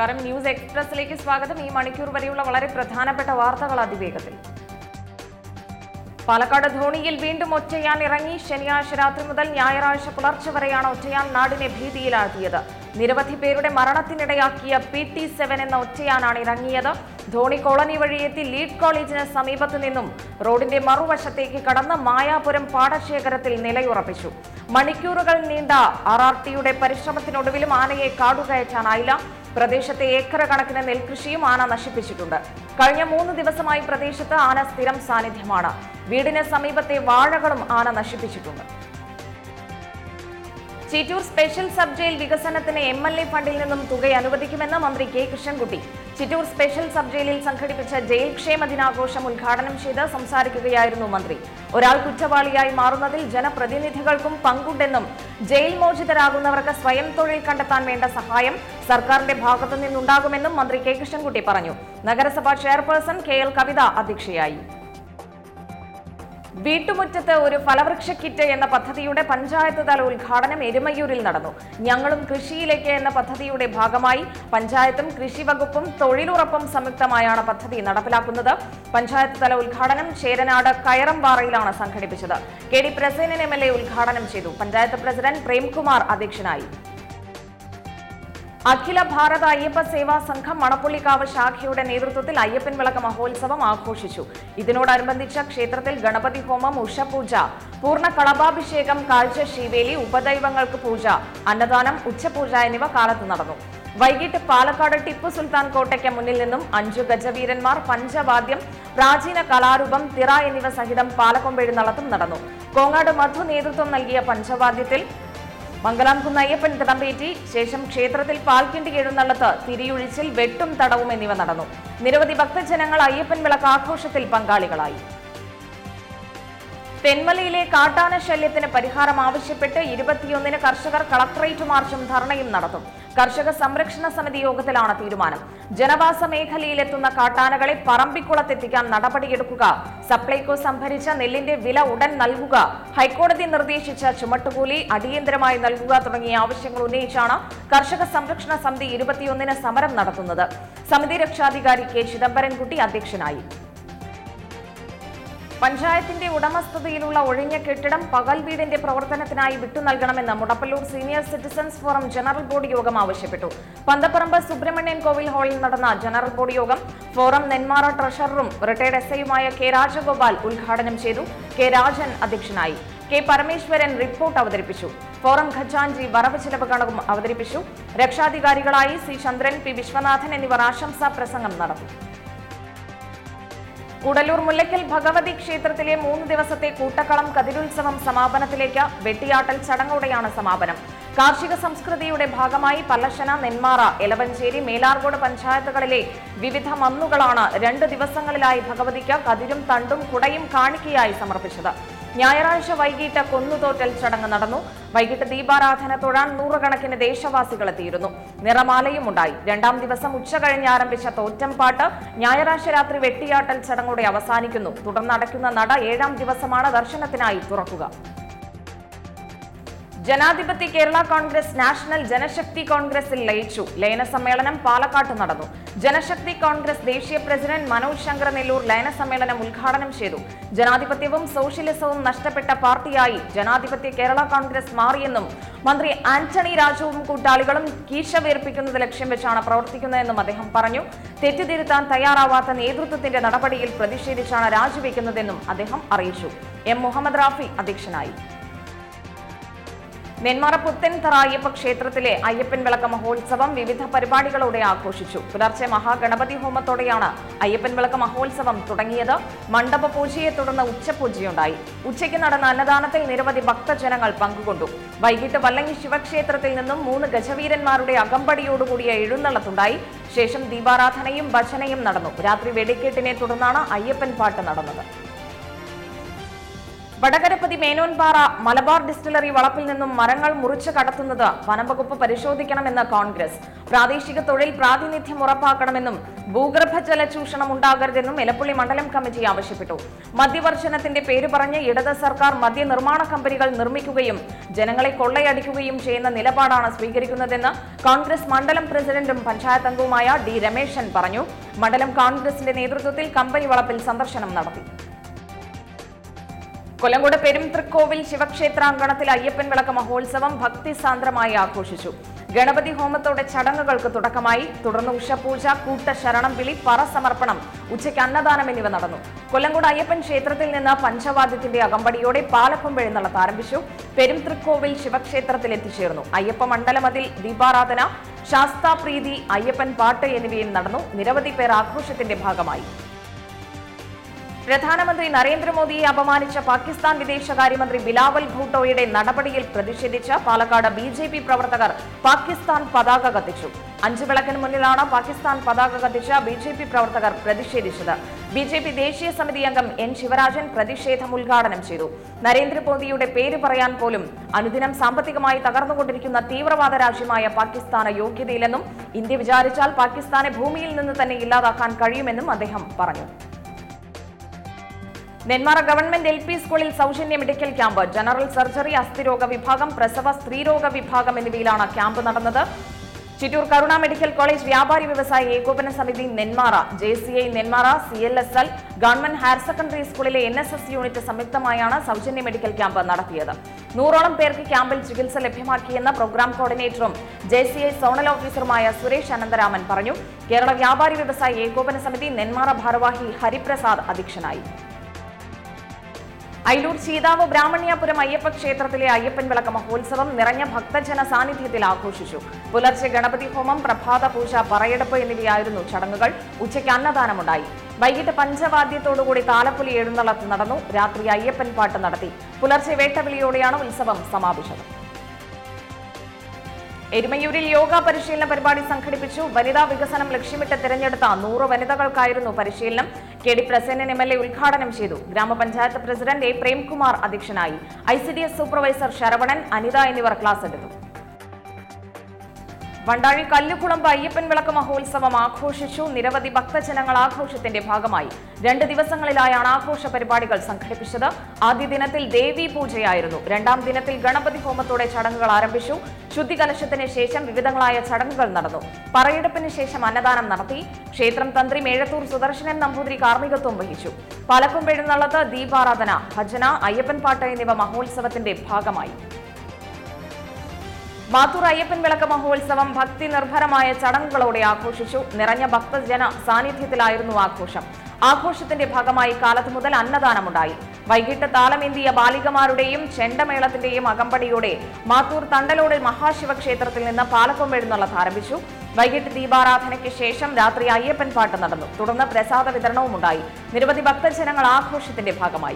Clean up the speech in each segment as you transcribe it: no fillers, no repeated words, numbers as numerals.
നമസ്കാരം. ന്യൂസ് എക്സ്പ്രസിലേക്ക് സ്വാഗതം. ഈ മണിക്കൂർ വരെയുള്ള വളരെ പ്രധാനപ്പെട്ട വാർത്തകൾ അതിവേഗത്തിൽ. പാലക്കാട് ധോണിയിൽ വീണ്ടും ഒറ്റയാൻ ഇറങ്ങി. ശനിയാഴ്ച രാത്രി മുതൽ ഞായറാഴ്ച പുലർച്ചെ വരെയാണ് ഒറ്റയാൻ നാടിനെ ഭീതിയിലാഴ്ത്തിയത്. നിരവധി പേരുടെ മരണത്തിനിടയാക്കിയ PT-7 എന്ന ഒറ്റയാനാണ് ഇറങ്ങിയത്. ധോണി കോളനി വഴിയെത്തി ലീഡ് കോളേജിന് സമീപത്തു നിന്നും റോഡിന്റെ മറുവശത്തേക്ക് കടന്ന് മായാപുരം പാടശേഖരത്തിൽ നിലയുറപ്പിച്ചു. മണിക്കൂറുകൾ നീണ്ട RRTയുടെ പരിശ്രമത്തിനൊടുവിലും ആനയെ കാടുകയറ്റാനായില്ല. പ്രദേശത്തെ ഏക്കർ കണക്കിന് നെൽകൃഷിയും ആന നശിപ്പിച്ചിട്ടുണ്ട്. കഴിഞ്ഞ 3 ദിവസമായി പ്രദേശത്ത് ആന സ്ഥിരം സാന്നിധ്യമാണ്. വീടിന് സമീപത്തെ വാഴകളും ആന നശിപ്പിച്ചിട്ടുണ്ട്. ചിറ്റൂർ സ്പെഷ്യൽ സബ് ജയിൽ വികസനത്തിന് MLA ഫണ്ടിൽ നിന്നും തുക അനുവദിക്കുമെന്ന് മന്ത്രി K Krishnankutty. Chittur special sub ജയിലിൽ സംഘടിപ്പിച്ച ജയിൽ ക്ഷേമ ദിനാഘോഷം ഉദ്ഘാടനം ചെയ്ത് സംസാരിക്കുകയായിരുന്നു മന്ത്രി. ഒരാൾ കുറ്റവാളിയായി മാറുന്നതിൽ ജനപ്രതിനിധികൾക്കും പങ്കുണ്ടെന്നും ജയിൽ മോചിതരാകുന്നവർക്ക് സ്വയം തൊഴിൽ കണ്ടെത്താൻ വേണ്ട സഹായം സർക്കാരിന്റെ ഭാഗത്തു നിന്നുണ്ടാകുമെന്നും മന്ത്രി K കൃഷ്ണൻകുട്ടി പറഞ്ഞു. നഗരസഭാ ചെയർപേഴ്സൺ KL കവിത അധ്യക്ഷയായി. വീട്ടുമുറ്റത്ത് ഒരു ഫലവൃക്ഷ കിറ്റ് എന്ന പദ്ധതിയുടെ പഞ്ചായത്ത് തല ഉദ്ഘാടനം എരുമയൂരിൽ നടന്നു. ഞങ്ങളും കൃഷിയിലേക്ക് എന്ന പദ്ധതിയുടെ ഭാഗമായി പഞ്ചായത്തും കൃഷി വകുപ്പും തൊഴിലുറപ്പും സംയുക്തമായാണ് പദ്ധതി നടപ്പിലാക്കുന്നത്. പഞ്ചായത്ത് തല ഉദ്ഘാടനം ചേരനാട് കയറംപാറയിലാണ് സംഘടിപ്പിച്ചത്. KD പ്രസേനൻ MLA ഉദ്ഘാടനം ചെയ്തു. പഞ്ചായത്ത് പ്രസിഡന്റ് പ്രേംകുമാർ അധ്യക്ഷനായി. അഖില ഭാരത അയ്യപ്പ സേവാ സംഘം മണപ്പുള്ളിക്കാവ് ശാഖയുടെ നേതൃത്വത്തിൽ അയ്യപ്പൻ വിളക്ക് മഹോത്സവം ആഘോഷിച്ചു. ഇതിനോടനുബന്ധിച്ച ക്ഷേത്രത്തിൽ ഗണപതി ഹോമം, ഉഷപൂജ, പൂർണ്ണ കളഭാഭിഷേകം, കാഴ്ച ശീവേലി, ഉപദൈവങ്ങൾക്ക് പൂജ, അന്നദാനം, ഉച്ചപൂജ എന്നിവ കാലത്ത് നടന്നു. വൈകിട്ട് പാലക്കാട് ടിപ്പു സുൽത്താൻ കോട്ടയ്ക്ക് മുന്നിൽ നിന്നും 5 ഗജവീരന്മാർ, പഞ്ചവാദ്യം, പ്രാചീന കലാരൂപം, തിറ എന്നിവ സഹിതം പാലക്കൊമ്പെഴുന്നള്ളത്തും നടന്നു. കോങ്ങാട് മധു നേതൃത്വം നൽകിയ പഞ്ചവാദ്യത്തിൽ മംഗലാംകുന്ന് അയ്യപ്പൻ തിടമ്പേറ്റി. ശേഷം ക്ഷേത്രത്തിൽ പാൽക്കിണ്ടി എഴുന്നള്ളത്ത്, തിരിയൊഴിച്ചിൽ, വെട്ടും തടവും എന്നിവ നടന്നു. നിരവധി ഭക്തജനങ്ങൾ അയ്യപ്പൻ വിളക്ക് ആഘോഷത്തിൽ പങ്കാളികളായി. തെന്മലയിലെ കാട്ടാന ശല്യത്തിന് പരിഹാരം ആവശ്യപ്പെട്ട് 21-ന് കർഷകർ കളക്ടറേറ്റ് മാർച്ചും ധർണയും നടത്തും. കർഷക സംരക്ഷണ സമിതി യോഗത്തിലാണ് തീരുമാനം. ജനവാസ മേഖലയിലെത്തുന്ന കാട്ടാനകളെ പറമ്പിക്കുളത്തെത്തിക്കാൻ നടപടിയെടുക്കുക, സപ്ലൈകോ സംഭരിച്ച നെല്ലിന്റെ വില ഉടൻ നൽകുക, ഹൈക്കോടതി നിർദ്ദേശിച്ച ചുമട്ടുകൂലി അടിയന്തരമായി നൽകുക തുടങ്ങിയ ആവശ്യങ്ങൾ ഉന്നയിച്ചാണ് കർഷക സംരക്ഷണ സമിതി 21-ന് സമരം നടത്തുന്നത്. സമിതി രക്ഷാധികാരി K ചിദംബരൻകുട്ടി അധ്യക്ഷനായി. പഞ്ചായത്തിന്റെ ഉടമസ്ഥതയിലുള്ള ഒഴിഞ്ഞ കെട്ടിടം പകൽ വീടിന്റെ പ്രവർത്തനത്തിനായി വിട്ടുനൽകണമെന്ന് Mudappallur senior citizens forum general body യോഗം ആവശ്യപ്പെട്ടു. പന്തപ്പറമ്പ് സുബ്രഹ്മണ്യൻ കോവിൽ ഹാളിൽ നടന്ന ജനറൽ ബോഡി യോഗം ഫോറം നെന്മാറ ട്രഷററും റിട്ടയർഡ് SIയുമായ K രാജഗോപാൽ ഉദ്ഘാടനം ചെയ്തു. K രാജൻ അധ്യക്ഷനായി. K പരമേശ്വരൻ റിപ്പോർട്ട് അവതരിപ്പിച്ചു. ഫോറം ഖജാൻജി വരവ് ചിലവ് കണക്കും അവതരിപ്പിച്ചു. രക്ഷാധികാരികളായി C ചന്ദ്രൻ, P വിശ്വനാഥൻ എന്നിവർ ആശംസാ പ്രസംഗം നടത്തി. കൂടല്ലൂർ മുല്ലയ്ക്കൽ ഭഗവതി ക്ഷേത്രത്തിലെ 3 ദിവസത്തെ കൂട്ടക്കളം കതിരുത്സവം സമാപനത്തിലേക്ക്. വെട്ടിയാട്ടൽ ചടങ്ങോടെയാണ് സമാപനം. കാർഷിക സംസ്കൃതിയുടെ ഭാഗമായി പല്ലശന, നെന്മാറ, എലവഞ്ചേരി, മേലാർകോട് പഞ്ചായത്തുകളിലെ വിവിധ മന്നുകളാണ് 2 ദിവസങ്ങളിലായി ഭഗവതിക്ക് കതിരും തണ്ടും കുടയും കാണിക്കയായി സമർപ്പിച്ചത്. ഞായറാഴ്ച വൈകിട്ട് കൊന്നുതോറ്റൽ ചടങ്ങ് നടന്നു. വൈകിട്ട് ദീപാരാധന തൊഴാൻ 100 കണക്കിന് ദേശവാസികൾ എത്തിയിരുന്നു. നിറമാലയും ഉണ്ടായി. 2ാം ദിവസം ഉച്ച കഴിഞ്ഞ് ആരംഭിച്ച തോറ്റം പാട്ട് ഞായറാഴ്ച രാത്രി വെട്ടിയാട്ടൽ ചടങ്ങോടെ അവസാനിക്കുന്നു. തുടർന്ന് അടയ്ക്കുന്ന നട 7ാം ദിവസമാണ് ദർശനത്തിനായി തുറക്കുക. ജനാധിപത്യ കേരള കോൺഗ്രസ് നാഷണൽ ജനശക്തി കോൺഗ്രസിൽ ലയിച്ചു. ലയന സമ്മേളനം പാലക്കാട്ട് നടന്നു. ജനശക്തി കോൺഗ്രസ് ദേശീയ പ്രസിഡന്റ് മനോജ് ശങ്കർ നെല്ലൂർ ലയന സമ്മേളനം ഉദ്ഘാടനം ചെയ്തു. ജനാധിപത്യവും സോഷ്യലിസവും നഷ്ടപ്പെട്ട പാർട്ടിയായി ജനാധിപത്യ കേരള കോൺഗ്രസ് മാറിയെന്നും മന്ത്രി ആന്റണി രാജുവും കൂട്ടാളികളും കീശ വീർപ്പിക്കുന്നത് ലക്ഷ്യം വെച്ചാണ് പ്രവർത്തിക്കുന്നതെന്നും അദ്ദേഹം പറഞ്ഞു. തെറ്റുതിരുത്താൻ തയ്യാറാവാത്ത നേതൃത്വത്തിന്റെ നടപടിയിൽ പ്രതിഷേധിച്ചാണ് രാജിവെക്കുന്നതെന്നും അദ്ദേഹം അറിയിച്ചു. M മുഹമ്മദ് റാഫി അധ്യക്ഷനായി. നെന്മാറ പുത്തൻതറ അയ്യപ്പ ക്ഷേത്രത്തിലെ അയ്യപ്പൻ വിളക്ക് മഹോത്സവം വിവിധ പരിപാടികളോടെ ആഘോഷിച്ചു. പുലർച്ചെ മഹാഗണപതി ഹോമത്തോടെയാണ് അയ്യപ്പൻ വിളക്ക് മഹോത്സവം തുടങ്ങിയത്. മണ്ഡപ പൂജയെ തുടർന്ന് ഉച്ചപൂജയുണ്ടായി. ഉച്ചയ്ക്ക് നടന്ന അന്നദാനത്തിൽ നിരവധി ഭക്തജനങ്ങൾ പങ്കുകൊണ്ടു. വൈകിട്ട് വല്ലങ്ങി ശിവക്ഷേത്രത്തിൽ നിന്നും 3 ഗജവീരന്മാരുടെ അകമ്പടിയോടുകൂടിയ എഴുന്നള്ളത്തുണ്ടായി. ശേഷം ദീപാരാധനയും ഭജനയും നടന്നു. രാത്രി വെടിക്കെട്ടിനെ തുടർന്നാണ് അയ്യപ്പൻ പാട്ട് നടന്നത്. വടകരപ്പതി മേനോൻപാറ മലബാർ ഡിസ്റ്റിലറി വളപ്പിൽ നിന്നും മരങ്ങൾ മുറിച്ചു കടത്തുന്നത് വനംവകുപ്പ് പരിശോധിക്കണമെന്ന് കോൺഗ്രസ്. പ്രാദേശിക തൊഴിൽ പ്രാതിനിധ്യം ഉറപ്പാക്കണമെന്നും ഭൂഗർഭജല ചൂഷണം ഉണ്ടാകരുതെന്നും എലപ്പുള്ളി മണ്ഡലം കമ്മിറ്റി ആവശ്യപ്പെട്ടു. മദ്യവർജനത്തിന്റെ പേര് പറഞ്ഞ് ഇടത് സർക്കാർ മദ്യനിർമ്മാണ കമ്പനികൾ നിർമ്മിക്കുകയും ജനങ്ങളെ കൊള്ളയടിക്കുകയും ചെയ്യുന്ന നിലപാടാണ് സ്വീകരിക്കുന്നതെന്ന് കോൺഗ്രസ് മണ്ഡലം പ്രസിഡന്റും പഞ്ചായത്ത് അംഗവുമായ ഡി രമേശൻ പറഞ്ഞു. മണ്ഡലം കോൺഗ്രസിന്റെ നേതൃത്വത്തിൽ കമ്പനി വളപ്പിൽ സന്ദർശനം നടത്തി. കൊല്ലങ്കോട് പെരുംതൃക്കോവിൽ ശിവക്ഷേത്രാങ്കണത്തിൽ അയ്യപ്പൻ വിളക്ക് മഹോത്സവം ഭക്തിസാന്ദ്രമായി ആഘോഷിച്ചു. ഗണപതി ഹോമത്തോടെ ചടങ്ങുകൾക്ക് തുടക്കമായി. തുടർന്ന് ഉഷപൂജ, കൂട്ടശരണം വിളി, പറ സമർപ്പണം, ഉച്ചയ്ക്ക് അന്നദാനം എന്നിവ നടന്നു. കൊല്ലങ്കോട് അയ്യപ്പൻ ക്ഷേത്രത്തിൽ നിന്ന് പഞ്ചവാദ്യത്തിന്റെ അകമ്പടിയോടെ പാലക്കൊമ്പ് എഴുന്നള്ളത്ത് ആരംഭിച്ചു. പെരുംതൃക്കോവിൽ ശിവക്ഷേത്രത്തിൽ എത്തിച്ചേർന്നു. അയ്യപ്പ മണ്ഡലമതിൽ ദീപാരാധന, ശാസ്താപ്രീതി, അയ്യപ്പൻ പാട്ട് എന്നിവയും നടന്നു. നിരവധി പേർ ആഘോഷത്തിന്റെ ഭാഗമായി. പ്രധാനമന്ത്രി നരേന്ദ്രമോദിയെ അപമാനിച്ച പാകിസ്ഥാൻ വിദേശകാര്യമന്ത്രി ബിലാവൽ ഭൂട്ടോയുടെ നടപടിയിൽ പ്രതിഷേധിച്ച് പാലക്കാട് ബിജെപി പ്രവർത്തകർ പാകിസ്ഥാൻ പതാക കത്തിച്ചു. 5 വിളക്കിന് മുന്നിലാണ് പാകിസ്ഥാൻ പതാക കത്തിച്ച ബിജെപി പ്രവർത്തകർ പ്രതിഷേധിച്ചത്. ബിജെപി ദേശീയ സമിതി അംഗം എൻ ശിവരാജൻ പ്രതിഷേധം ഉദ്ഘാടനം ചെയ്തു. നരേന്ദ്രമോദിയുടെ പേര് പറയാൻ പോലും അനുദിനം സാമ്പത്തികമായി തകർന്നുകൊണ്ടിരിക്കുന്ന തീവ്രവാദ രാജ്യമായ പാകിസ്ഥാന് യോഗ്യതയില്ലെന്നും ഇന്ത്യ വിചാരിച്ചാൽ പാകിസ്ഥാനെ ഭൂമിയിൽ നിന്ന് തന്നെ ഇല്ലാതാക്കാൻ കഴിയുമെന്നും അദ്ദേഹം പറഞ്ഞു. നെന്മാറ ഗവൺമെന്റ് LP സ്കൂളിൽ സൗജന്യ മെഡിക്കൽ ക്യാമ്പ്. ജനറൽ സർജറി, അസ്ഥിരോഗ വിഭാഗം, പ്രസവ സ്ത്രീരോഗ വിഭാഗം എന്നിവയിലാണ് ക്യാമ്പ് നടന്നത്. ചിറ്റൂർ കരുണ മെഡിക്കൽ കോളേജ് വ്യാപാരി വ്യവസായ ഏകോപന സമിതി Nenmara, JCI Nenmara, CLSL, government higher secondary സ്കൂളിലെ NSS യൂണിറ്റ് സംയുക്തമായാണ് സൗജന്യ മെഡിക്കൽ ക്യാമ്പ് നടത്തിയത്. 100ഓളം പേർക്ക് ക്യാമ്പിൽ ചികിത്സ ലഭ്യമാക്കിയെന്ന് പ്രോഗ്രാം കോർഡിനേറ്ററും JCI സോണൽ ഓഫീസറുമായ സുരേഷ് അനന്തരാമൻ പറഞ്ഞു. കേരള വ്യാപാരി വ്യവസായ ഏകോപന സമിതി നെന്മാറ ഭാരവാഹി ഹരിപ്രസാദ് അധ്യക്ഷനായി. അയിലൂർ ചീതാവ് ബ്രാഹ്മണ്യാപുരം അയ്യപ്പ ക്ഷേത്രത്തിലെ അയ്യപ്പൻ വിളക്ക് മഹോത്സവം നിറഞ്ഞ ഭക്തജന സാന്നിധ്യത്തിൽ ആഘോഷിച്ചു. പുലർച്ചെ ഗണപതി ഹോമം, പ്രഭാത പൂജ, പറയെടുപ്പ് എന്നിവയായിരുന്നു ചടങ്ങുകൾ. ഉച്ചയ്ക്ക് അന്നദാനമുണ്ടായി. വൈകിട്ട് പഞ്ചവാദ്യത്തോടുകൂടി താലപ്പൊലി എഴുന്നള്ളത്ത് നടന്നു. രാത്രി അയ്യപ്പൻ പാട്ട് നടത്തി. പുലർച്ചെ വേട്ടവിളിയോടെയാണ് ഉത്സവം സമാപിച്ചത്. എരുമയൂരിൽ യോഗ പരിശീലന പരിപാടി സംഘടിപ്പിച്ചു. വനിതാ വികസനം ലക്ഷ്യമിട്ട് തിരഞ്ഞെടുത്ത 100 വനിതകൾക്കായിരുന്നു പരിശീലനം. KD പ്രസന്നൻ MLA ഉദ്ഘാടനം ചെയ്തു. ഗ്രാമപഞ്ചായത്ത് പ്രസിഡന്റ് A പ്രേംകുമാർ അധ്യക്ഷനായി. ICDS സൂപ്പർവൈസർ ശരവണൻ, അനിത എന്നിവർ ക്ലാസ് എടുത്തു. വണ്ടാഴി കല്ലുകുളമ്പ് അയ്യപ്പൻ വിളക്ക് മഹോത്സവം ആഘോഷിച്ചു. നിരവധി ഭക്തജനങ്ങൾ ആഘോഷത്തിന്റെ ഭാഗമായി. 2 ദിവസങ്ങളിലായാണ് ആഘോഷ പരിപാടികൾ സംഘടിപ്പിച്ചത്. ആദ്യ ദിനത്തിൽ ദേവീ പൂജയായിരുന്നു. 2ാം ദിനത്തിൽ ഗണപതി ഹോമത്തോടെ ചടങ്ങുകൾ ആരംഭിച്ചു. ശുദ്ധികലശത്തിന് ശേഷം വിവിധങ്ങളായ ചടങ്ങുകൾ നടന്നു. പറയെടുപ്പിന് ശേഷം അന്നദാനം നടത്തി. ക്ഷേത്രം തന്ത്രി മേഴത്തൂർ സുദർശനൻ നമ്പൂതിരി കാർമ്മികത്വം വഹിച്ചു. പാലക്കൊമ്പ് എഴുന്നള്ളത്ത്, ദീപാരാധന, ഭജന, അയ്യപ്പൻ പാട്ട് എന്നിവ മഹോത്സവത്തിന്റെ ഭാഗമായി. മാത്തൂർ അയ്യപ്പൻ വിളക്ക് മഹോത്സവം ഭക്തി നിർഭരമായ ചടങ്ങുകളോടെ ആഘോഷിച്ചു. നിറഞ്ഞ ഭക്തജന സാന്നിധ്യത്തിലായിരുന്നു ആഘോഷം. ആഘോഷത്തിന്റെ ഭാഗമായി കാലത്ത് മുതൽ അന്നദാനമുണ്ടായി. വൈകിട്ട് താളമേന്തിയ ബാലികമാരുടെയും ചെണ്ടമേളത്തിന്റെയും അകമ്പടിയോടെ മാത്തൂർ തണ്ടലോട് മഹാശിവക്ഷേത്രത്തിൽ നിന്ന് പാലക്കൊമ്പ് എഴുന്നള്ളത്ത് ആരംഭിച്ചു. വൈകിട്ട് ദീപാരാധനയ്ക്ക് ശേഷം രാത്രി അയ്യപ്പൻ പാട്ട് നടന്നു. തുടർന്ന് പ്രസാദ വിതരണവും ഉണ്ടായി. നിരവധി ഭക്തജനങ്ങൾ ആഘോഷത്തിന്റെ ഭാഗമായി.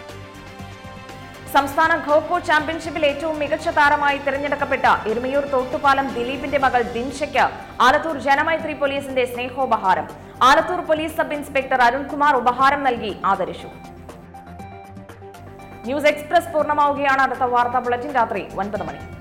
സംസ്ഥാന ഖോ-ഖോ ചാമ്പ്യൻഷിപ്പിൽ ഏറ്റവും മികച്ച താരമായി തിരഞ്ഞെടുക്കപ്പെട്ട എരുമയൂർ തോട്ടുപാലം ദിലീപിന്റെ മകൾ ദിൻഷയ്ക്ക് ആലത്തൂർ ജനമൈത്രി പോലീസിന്റെ സ്നേഹോപഹാരം. Alathur police sub inspector Arunkumar ഉപഹാരം നൽകി ആദരിച്ചു. ന്യൂസ് എക്സ്പ്രസ് പൂർണ്ണമാവുകയാണ്. അടുത്ത വാർത്താ ബുള്ളറ്റിൻ രാത്രി 9 മണി.